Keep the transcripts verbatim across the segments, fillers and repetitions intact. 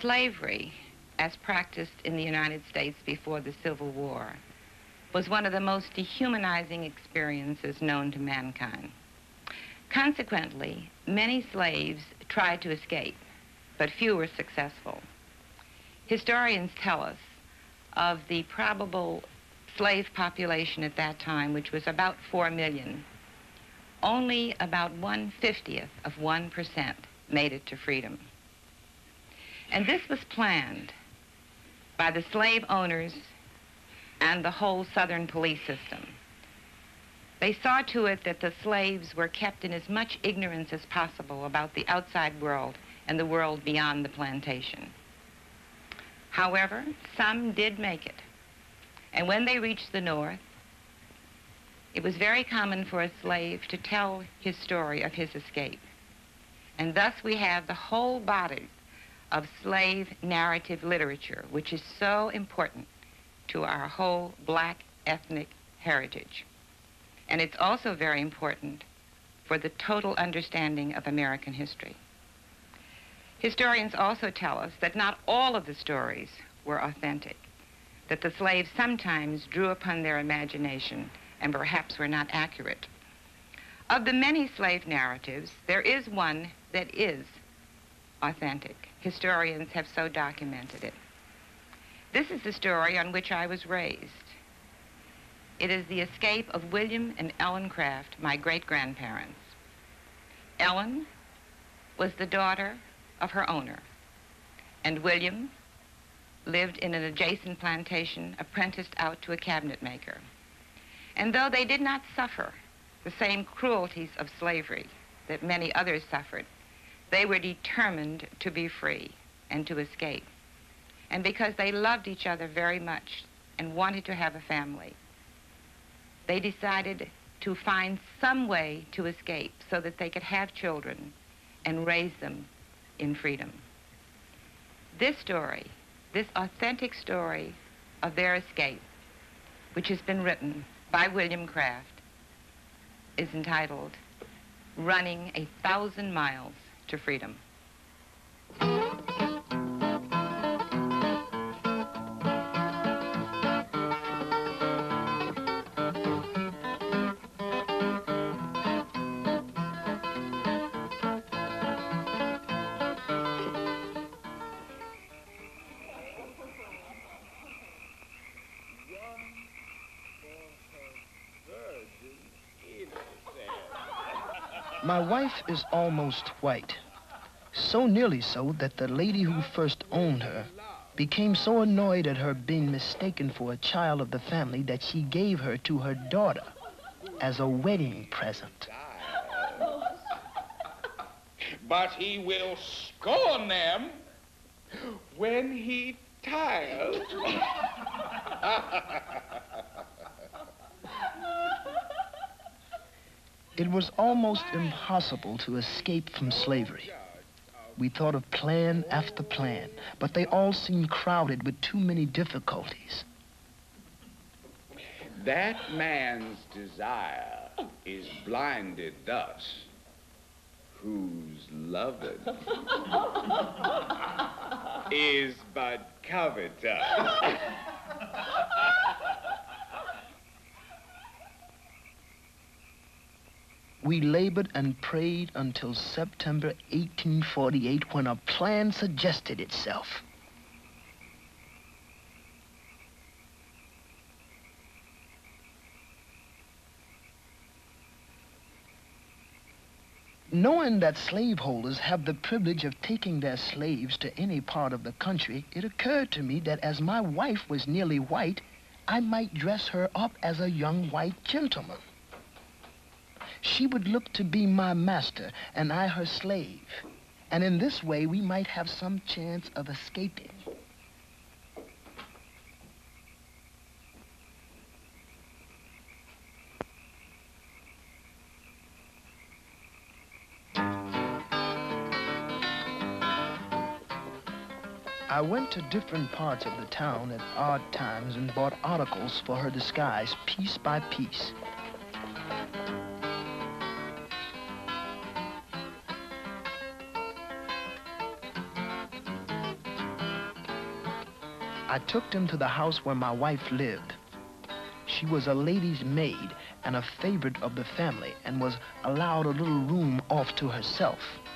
Slavery, as practiced in the United States before the Civil War, was one of the most dehumanizing experiences known to mankind. Consequently, many slaves tried to escape, but few were successful. Historians tell us of the probable slave population at that time, which was about four million, only about one fiftieth of one percent made it to freedom. And this was planned by the slave owners and the whole Southern police system. They saw to it that the slaves were kept in as much ignorance as possible about the outside world and the world beyond the plantation. However, some did make it. And when they reached the North, it was very common for a slave to tell his story of his escape. And thus we have the whole body of slave narrative literature, which is so important to our whole black ethnic heritage. And it's also very important for the total understanding of American history. Historians also tell us that not all of the stories were authentic, that the slaves sometimes drew upon their imagination and perhaps were not accurate. Of the many slave narratives, there is one that is authentic. Historians have so documented it. This is the story on which I was raised. It is the escape of William and Ellen Craft, my great-grandparents. Ellen was the daughter of her owner, and William lived in an adjacent plantation, apprenticed out to a cabinet maker. And though they did not suffer the same cruelties of slavery that many others suffered, they were determined to be free and to escape. And because they loved each other very much and wanted to have a family, they decided to find some way to escape so that they could have children and raise them in freedom. This story, this authentic story of their escape, which has been written by William Craft, is entitled Running a Thousand Miles to Freedom. My wife is almost white, so nearly so that the lady who first owned her became so annoyed at her being mistaken for a child of the family that she gave her to her daughter as a wedding present. But he will scorn them when he tires. It was almost impossible to escape from slavery. We thought of plan after plan, but they all seemed crowded with too many difficulties. That man's desire is blinded thus, whose loving is but covetous. We labored and prayed until September eighteen forty-eight, when a plan suggested itself. Knowing that slaveholders have the privilege of taking their slaves to any part of the country, it occurred to me that as my wife was nearly white, I might dress her up as a young white gentleman. She would look to be my master and I her slave, and in this way we might have some chance of escaping. I went to different parts of the town at odd times and bought articles for her disguise piece by piece. I took them to the house where my wife lived. She was a lady's maid and a favorite of the family and was allowed a little room off to herself.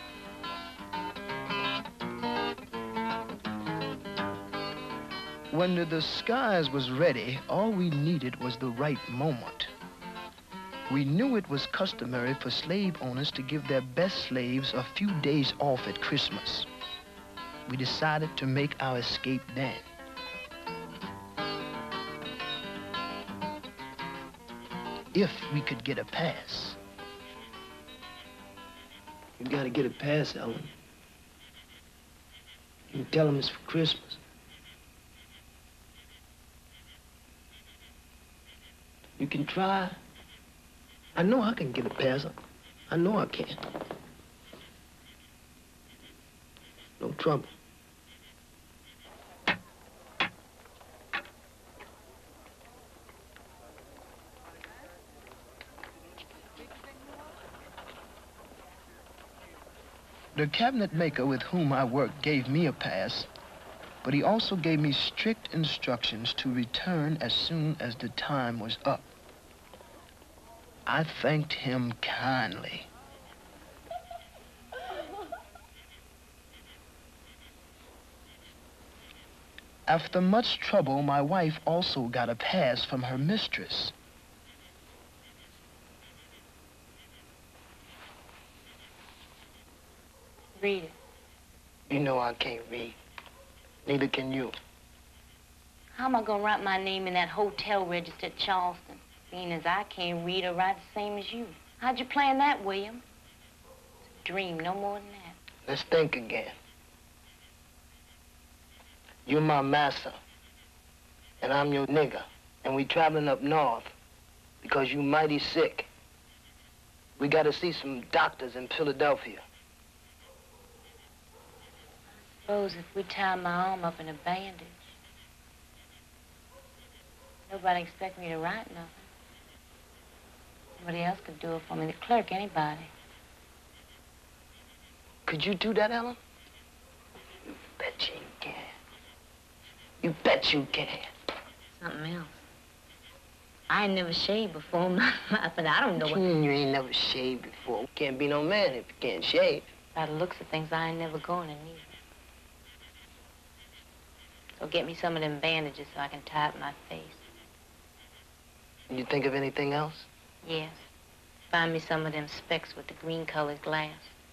When the disguise was ready, all we needed was the right moment. We knew it was customary for slave owners to give their best slaves a few days off at Christmas. We decided to make our escape then. If we could get a pass. You gotta get a pass, Ellen. You tell them it's for Christmas. You can try. I know I can get a pass. I know I can. No trouble. The cabinet maker with whom I worked gave me a pass, but he also gave me strict instructions to return as soon as the time was up. I thanked him kindly. After much trouble, my wife also got a pass from her mistress. Read it. You know I can't read. Neither can you. How am I gonna write my name in that hotel register at Charleston, being as I can't read or write the same as you? How'd you plan that, William? It's a dream, no more than that. Let's think again. You're my master, and I'm your nigger, and we traveling up north because you mighty sick. We gotta see some doctors in Philadelphia. Suppose if we tie my arm up in a bandage, nobody expect me to write nothing. Nobody else could do it for me. The clerk, anybody. Could you do that, Ellen? You bet you can. You bet you can. Something else. I ain't never shaved before in my life, but I don't know what... what... You ain't never shaved before. Can't be no man if you can't shave. By the looks of things, I ain't never going to need it. So get me some of them bandages so I can tie up my face. You think of anything else? Yes. Find me some of them specs with the green-colored glass.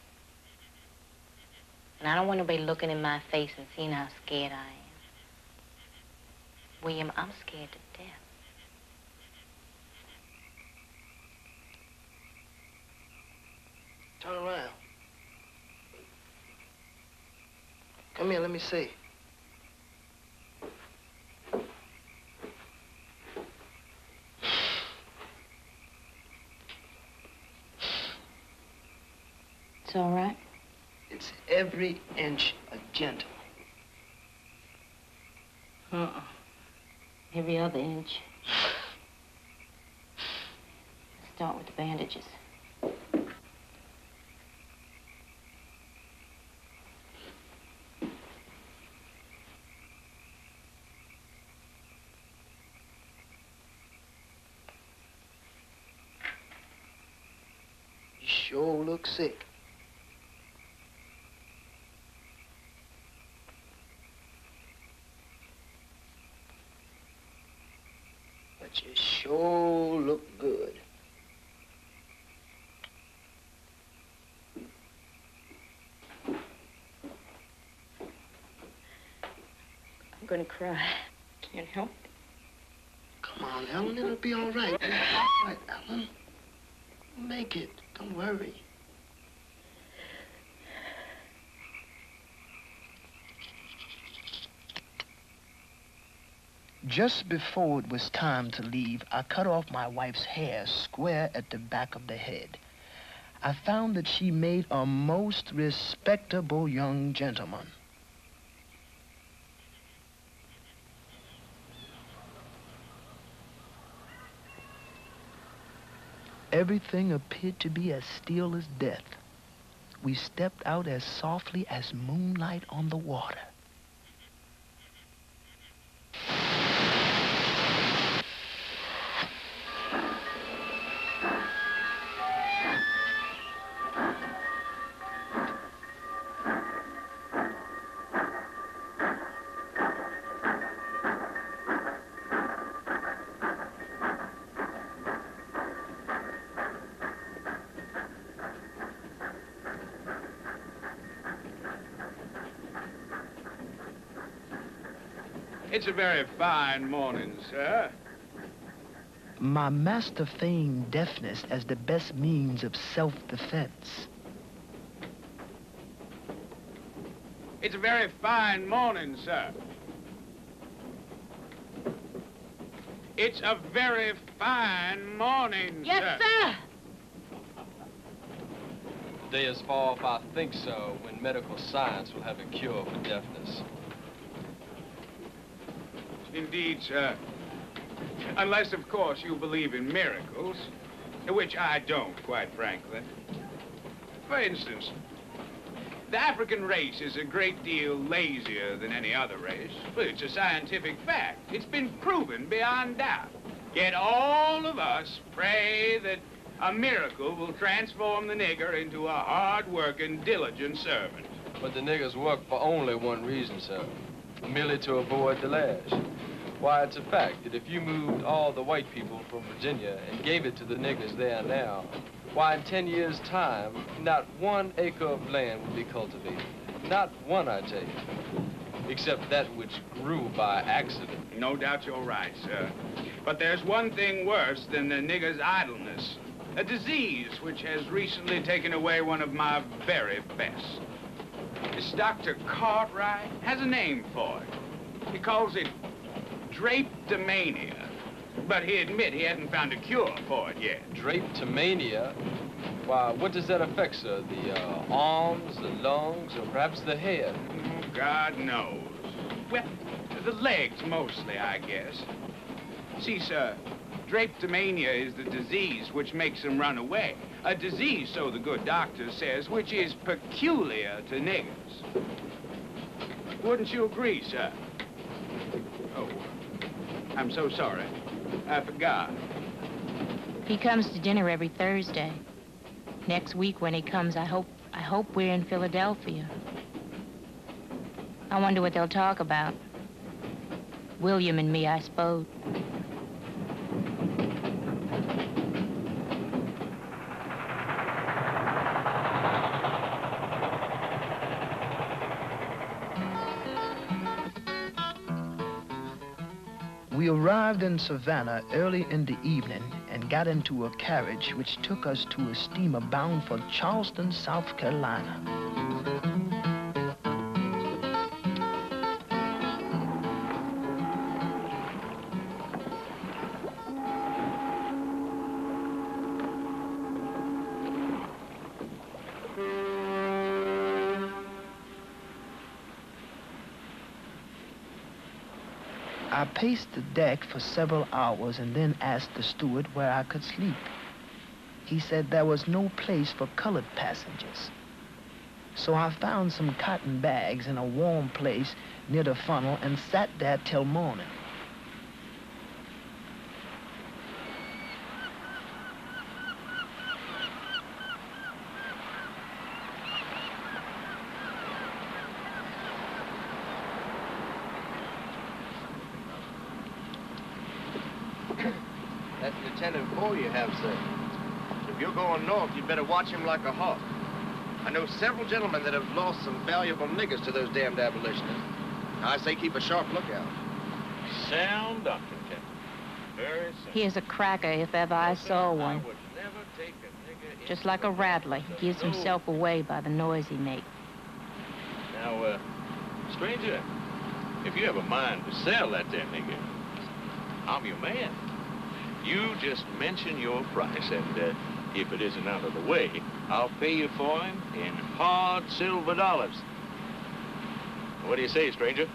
And I don't want nobody looking in my face and seeing how scared I am. William, I'm scared to death. Turn around. Come here, let me see. It's all right? It's every inch a gentleman. Uh-uh. Every other inch. Let's start with the bandages. You sure look sick. But you sure look good. I'm gonna cry. Can't help it. Come on, Ellen, it'll be all right. It'll be all right, Ellen. Make it. Don't worry. Just before it was time to leave, I cut off my wife's hair square at the back of the head. I found that she made a most respectable young gentleman. Everything appeared to be as still as death. We stepped out as softly as moonlight on the water. It's a very fine morning, sir. My master feigned deafness as the best means of self-defense. It's a very fine morning, sir. It's a very fine morning, Yes, sir. sir. The day is far off, I think so, when medical science will have a cure for deafness. Indeed, sir. Unless, of course, you believe in miracles, which I don't, quite frankly. For instance, the African race is a great deal lazier than any other race. Well, it's a scientific fact. It's been proven beyond doubt. Yet all of us pray that a miracle will transform the nigger into a hard-working, diligent servant. But the niggers work for only one reason, sir. Merely to avoid the lash. Why, it's a fact that if you moved all the white people from Virginia and gave it to the niggers there now, why, in ten years' time, not one acre of land would be cultivated. Not one, I tell you. Except that which grew by accident. No doubt you're right, sir. But there's one thing worse than the nigger's idleness. A disease which has recently taken away one of my very best. This Doctor Cartwright has a name for it. He calls it drapetomania. But he admit he hasn't found a cure for it yet. Drapetomania? Why, what does that affect, sir? The uh, arms, the lungs, or perhaps the head? Oh, God knows. Well, the legs mostly, I guess. See, sir, drapetomania is the disease which makes them run away. A disease, so the good doctor says, which is peculiar to niggers. Wouldn't you agree, sir? Oh, I'm so sorry. I forgot. He comes to dinner every Thursday. Next week when he comes, I hope, I hope we're in Philadelphia. I wonder what they'll talk about. William and me, I suppose. We arrived in Savannah early in the evening and got into a carriage which took us to a steamer bound for Charleston, South Carolina. I paced the deck for several hours and then asked the steward where I could sleep. He said there was no place for colored passengers. So I found some cotton bags in a warm place near the funnel and sat there till morning. That's Lieutenant Boy you have, sir. If you're going north, you'd better watch him like a hawk. I know several gentlemen that have lost some valuable niggers to those damned abolitionists. I say keep a sharp lookout. Sound doctrine, Captain. Very sound. Here's a cracker if ever I saw I one. would never take a nigger Just into like a the rattler, he gives road. himself away by the noise he makes. Now, uh, stranger, if you have a mind to sell that there nigger, I'm your man. You just mention your price, and uh, if it isn't out of the way, I'll pay you for him in hard silver dollars. What do you say, stranger?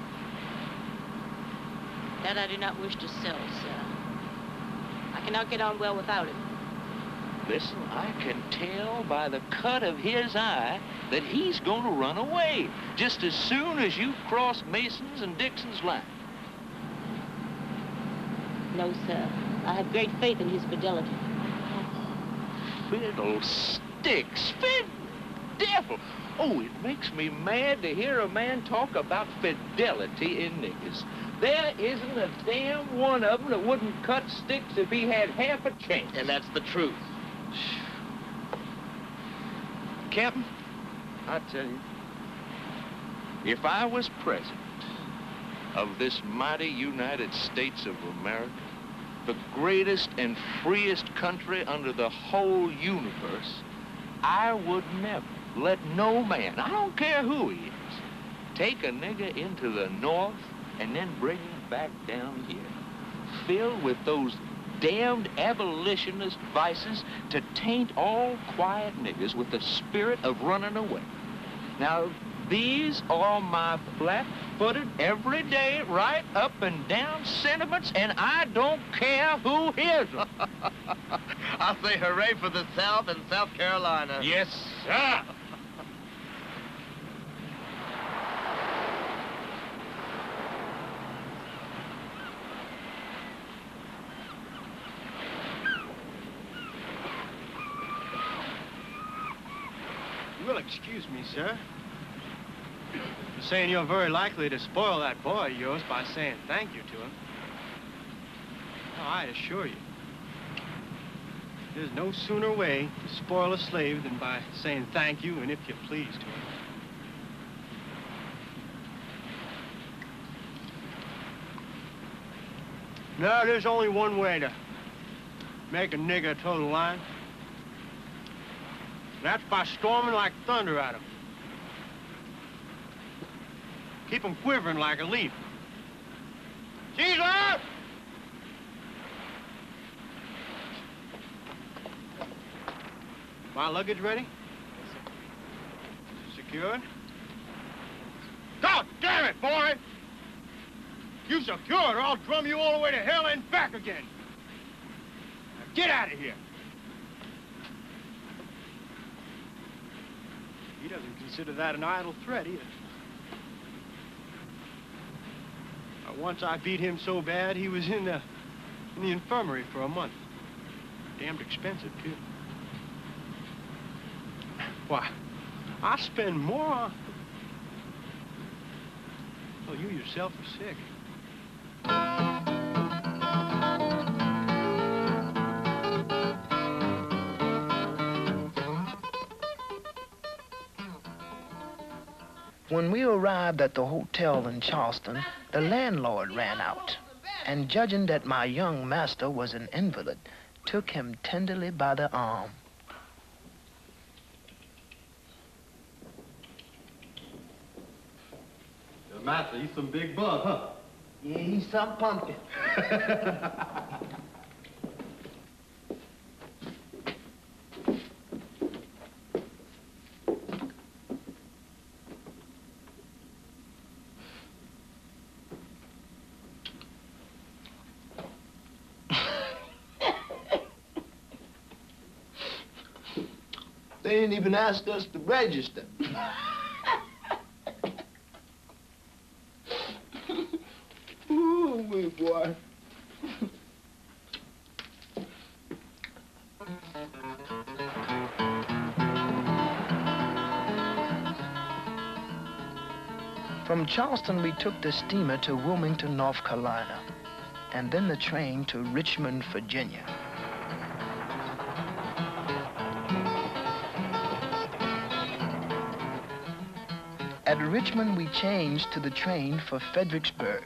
That I do not wish to sell, sir. I cannot get on well without it. Listen, I can tell by the cut of his eye that he's going to run away just as soon as you cross Mason's and Dixon's line. No, sir. I have great faith in his fidelity. Fiddlesticks, devil. Oh, it makes me mad to hear a man talk about fidelity in niggers. There isn't a damn one of them that wouldn't cut sticks if he had half a chance. And that's the truth. Captain, I tell you, if I was president, of this mighty United States of America, the greatest and freest country under the whole universe, I would never let no man, I don't care who he is, take a nigger into the North and then bring him back down here, filled with those damned abolitionist vices to taint all quiet niggers with the spirit of running away. Now, these are my flat-footed, everyday, right up and down sentiments, and I don't care who hears them. I say hooray for the South and South Carolina. Yes, sir. You will excuse me, sir. You're saying you're very likely to spoil that boy of yours by saying thank you to him. Oh, I assure you, there's no sooner way to spoil a slave than by saying thank you and if you please to him. No, there's only one way to make a nigger a total line. That's by storming like thunder at him. Keep him quivering like a leaf. Caesar! My luggage ready? Secured? God damn it, boy! You secured or I'll drum you all the way to hell and back again. Now get out of here. He doesn't consider that an idle threat either. Uh, once I beat him so bad, he was in the, in the infirmary for a month. Damned expensive, too. Why, I spend more on... Well, you yourself are sick. When we arrived at the hotel in Charleston, the landlord ran out, and judging that my young master was an invalid, took him tenderly by the arm. Your master, he's some big bug, huh? Yeah, he's some pumpkin. They didn't even ask us to register. Ooh, wee boy. From Charleston, we took the steamer to Wilmington, North Carolina, and then the train to Richmond, Virginia. At Richmond, we changed to the train for Fredericksburg.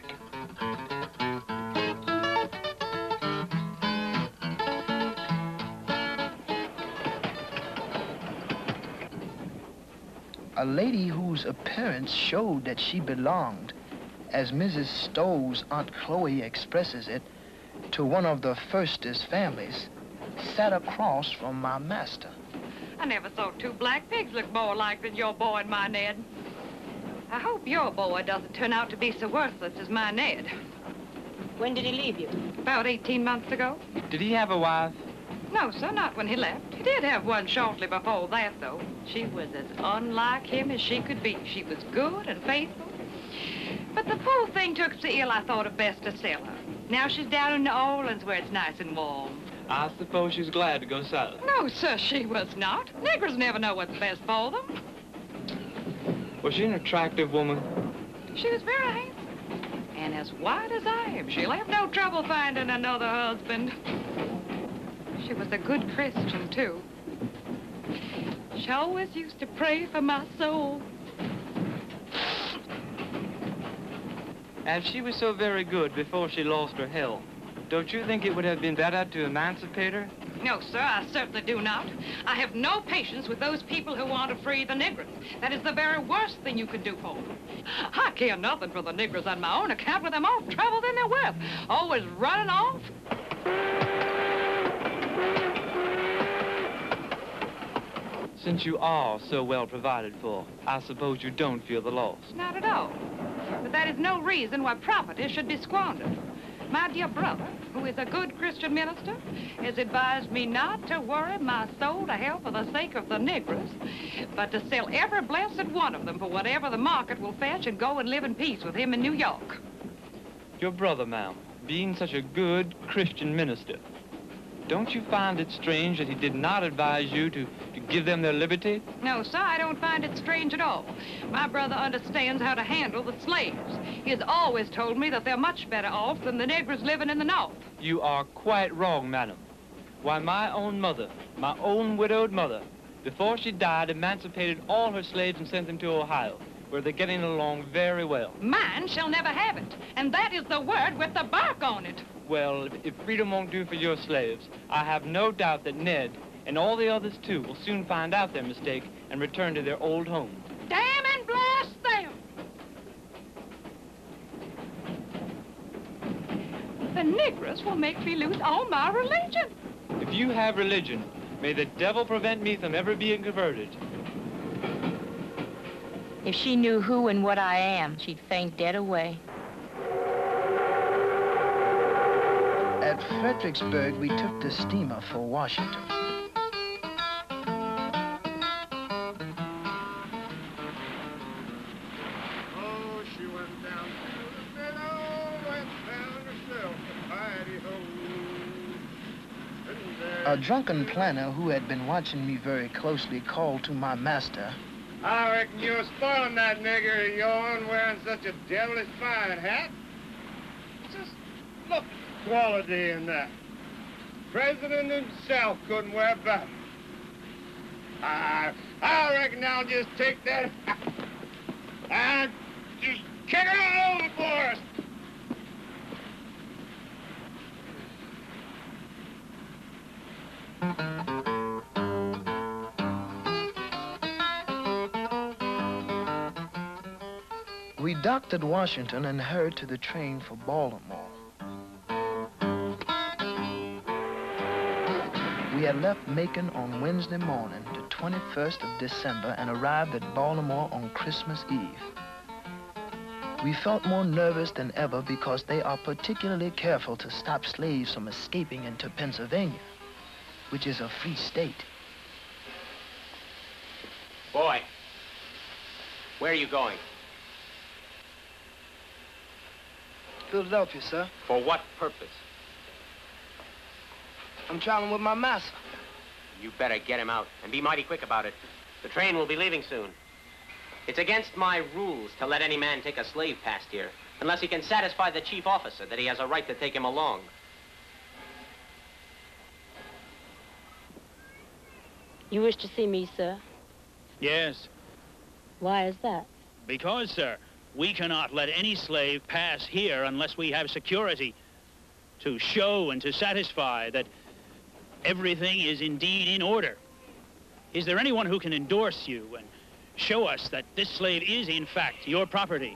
A lady whose appearance showed that she belonged, as Missus Stowe's Aunt Chloe expresses it, to one of the firstest families, sat across from my master. I never saw two black pigs look more alike than your boy and my Ned. I hope your boy doesn't turn out to be so worthless as my Ned. When did he leave you? About eighteen months ago. Did he have a wife? No, sir, not when he left. He did have one shortly before that, though. She was as unlike him as she could be. She was good and faithful. But the poor thing took so ill, I thought it best to sell her. Now she's down in New Orleans where it's nice and warm. I suppose she's glad to go south. No, sir, she was not. Niggers never know what's best for them. Was she an attractive woman? She was very handsome. And as white as I am. She'll have no trouble finding another husband. She was a good Christian, too. She always used to pray for my soul. And she was so very good before she lost her health. Don't you think it would have been better to emancipate her? No, sir, I certainly do not. I have no patience with those people who want to free the niggers. That is the very worst thing you can do for them. I care nothing for the niggers on my own account with them off travel than they're worth. Always running off. Since you are so well provided for, I suppose you don't feel the loss. Not at all. But that is no reason why property should be squandered. My dear brother, who is a good Christian minister, has advised me not to worry my soul to hell for the sake of the niggers, but to sell every blessed one of them for whatever the market will fetch and go and live in peace with him in New York. Your brother, ma'am, being such a good Christian minister, don't you find it strange that he did not advise you to, to give them their liberty? No, sir, I don't find it strange at all. My brother understands how to handle the slaves. He has always told me that they're much better off than the niggers living in the North. You are quite wrong, madam. Why, my own mother, my own widowed mother, before she died, emancipated all her slaves and sent them to Ohio, where they're getting along very well. Mine shall never have it, and that is the word with the bark on it. Well, if, if freedom won't do for your slaves, I have no doubt that Ned and all the others, too, will soon find out their mistake and return to their old home. Damn and blast them! The niggers will make me lose all my religion. If you have religion, may the devil prevent me from ever being converted. If she knew who and what I am, she'd faint dead away. At Fredericksburg, we took the steamer for Washington. Oh, she went down to the middle, went down herself, mighty-ho. A drunken planter who had been watching me very closely called to my master. I reckon you're spoiling that nigger of yourn wearing such a devilish fine hat. Just look at the quality in that. President himself couldn't wear better. I, I reckon I'll just take that and just kick it all overboard. We docked at Washington and hurried to the train for Baltimore. We had left Macon on Wednesday morning, the twenty-first of December, and arrived at Baltimore on Christmas Eve. We felt more nervous than ever because they are particularly careful to stop slaves from escaping into Pennsylvania, which is a free state. Boy, where are you going? Philadelphia, sir. For what purpose? I'm traveling with my master. You better get him out, and be mighty quick about it. The train will be leaving soon. It's against my rules to let any man take a slave past here, unless he can satisfy the chief officer that he has a right to take him along. You wish to see me, sir? Yes. Why is that? Because, sir, we cannot let any slave pass here unless we have security to show and to satisfy that everything is indeed in order. Is there anyone who can endorse you and show us that this slave is, in fact, your property?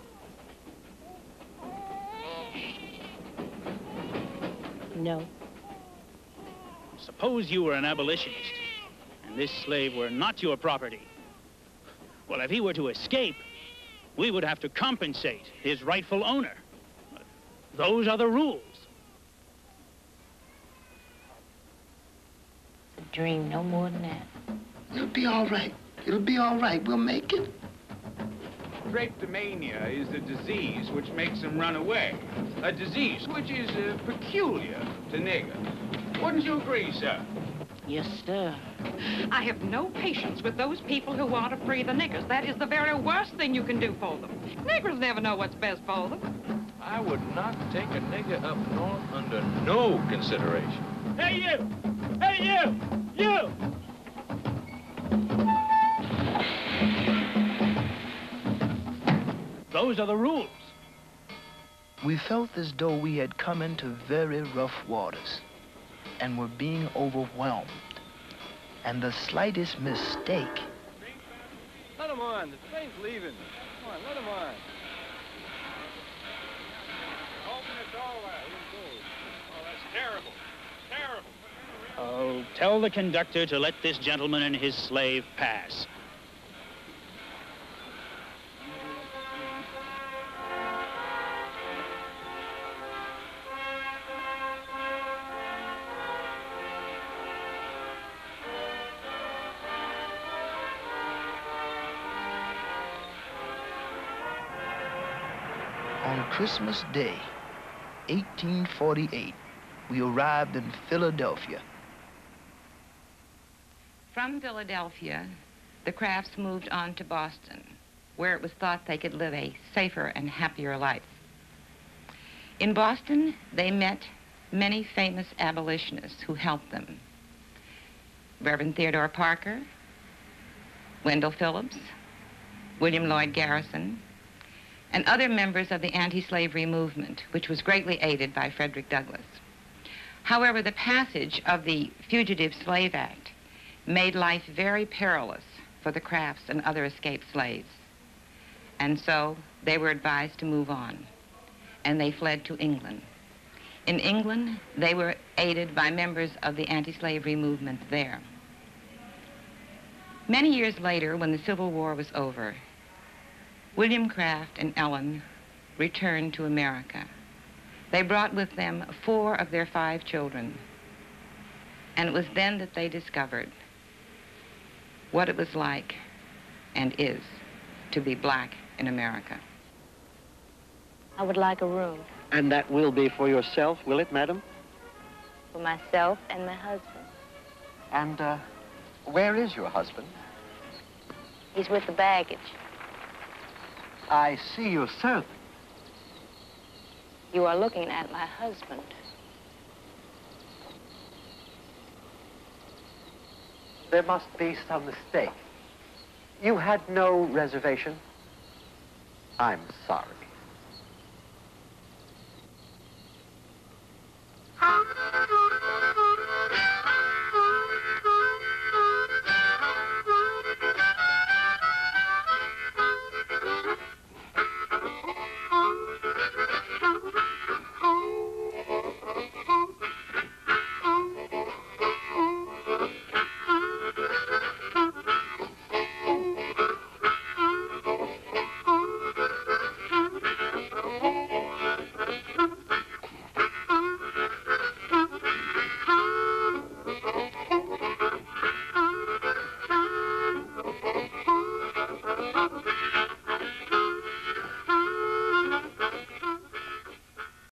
No. Suppose you were an abolitionist and this slave were not your property. Well, if he were to escape, we would have to compensate his rightful owner. Those are the rules. It's a dream, no more than that. It'll be all right. It'll be all right. We'll make it. Drapetomania is a disease which makes them run away. A disease which is uh, peculiar to niggers. Wouldn't you agree, sir? Yes, sir. I have no patience with those people who want to free the niggers. That is the very worst thing you can do for them. Niggers never know what's best for them. I would not take a nigger up north under no consideration. Hey, you! Hey, you! You! Those are the rules. We felt as though we had come into very rough waters and were being overwhelmed. And the slightest mistake... Let him on. The train's leaving. Come on, let him on. Open the doorway. Oh, that's terrible. Terrible. Oh, tell the conductor to let this gentleman and his slave pass. On Christmas Day, eighteen forty-eight, we arrived in Philadelphia. From Philadelphia, the Crafts moved on to Boston, where it was thought they could live a safer and happier life. In Boston, they met many famous abolitionists who helped them. Reverend Theodore Parker, Wendell Phillips, William Lloyd Garrison, and other members of the anti-slavery movement, which was greatly aided by Frederick Douglass. However, the passage of the Fugitive Slave Act made life very perilous for the Crafts and other escaped slaves. And so they were advised to move on, and they fled to England. In England, they were aided by members of the anti-slavery movement there. Many years later, when the Civil War was over, William Craft and Ellen returned to America. They brought with them four of their five children, and it was then that they discovered what it was like and is to be black in America. I would like a room And that will be for yourself, will it, madam? for myself and my husband. And, uh, where is your husband? He's with the baggage. I see your servant. You are looking at my husband. There must be some mistake. You had no reservation? I'm sorry.